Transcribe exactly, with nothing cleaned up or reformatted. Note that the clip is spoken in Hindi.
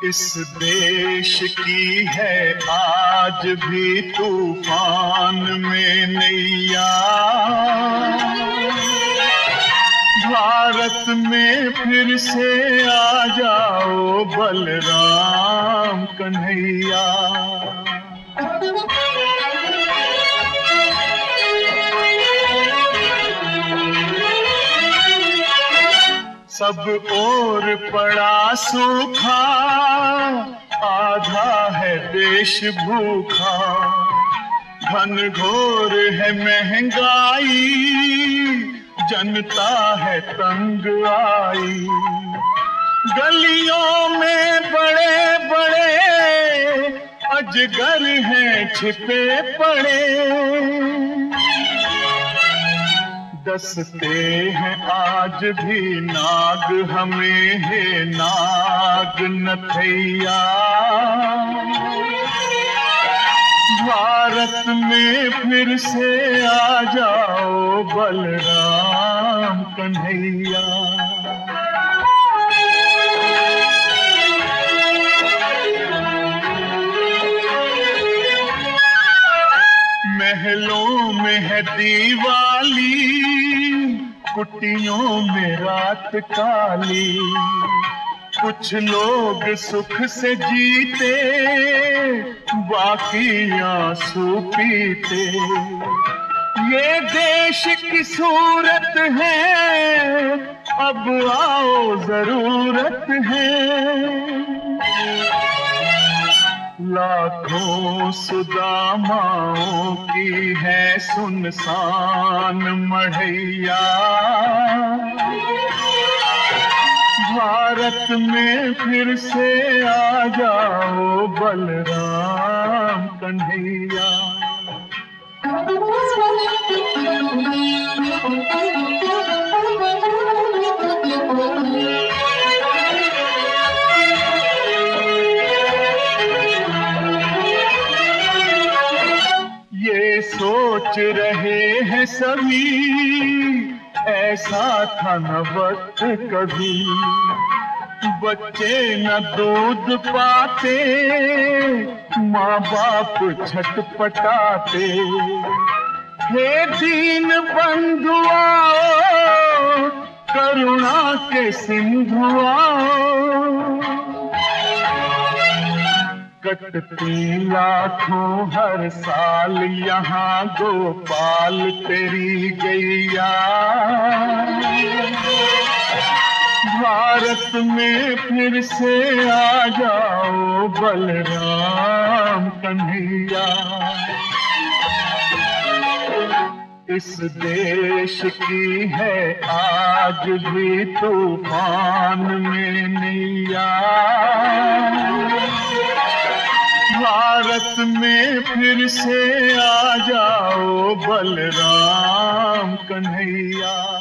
इस देश की है आज भी तूफान में नैया, भारत में फिर से आ जाओ बलराम कन्हैया। सब ओर पड़ा सूखा, आधा है देश भूखा, घनघोर है महंगाई, जनता है तंग आई। गलियों में बड़े बड़े अजगर हैं छिपे पड़े, डसते हैं आज भी नाग हमें, हे नाग नथैया। भारत में फिर से आ जाओ बलराम कन्हैया। महलों में है दीवाली, कुटियों में रात काली, कुछ लोग सुख से जीते, बाकी आंसू पीते। ये देश की सूरत है, अब आओ जरूरत है। लाखों सुदामाओं की है सुनसान मढ़ैया, भारत में फिर से आ जाओ बलराम कन्हैया। ये सोच रहे हैं सभी, ऐसा था न वक्त कभी, बच्चे न दूध पाते, माँ बाप छटपटाते। हे दीन बंधु आओ, करुणा के सिंधु आओ, कटती लाखों हर साल यहाँ गोपाल तेरी गैया। भारत में फिर से आ जाओ बलराम कन्हैया। इस देश की है आज भी तूफान में नैया, भारत में फिर से आ जाओ बलराम कन्हैया।